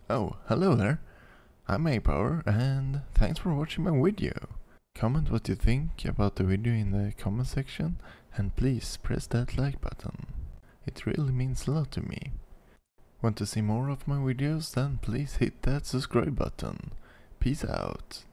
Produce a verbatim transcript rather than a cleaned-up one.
Oh, hello there. I'm Apower and thanks for watching my video. Comment what you think about the video in the comment section and please press that like button. It really means a lot to me. Want to see more of my videos? Then please hit that subscribe button. Peace out.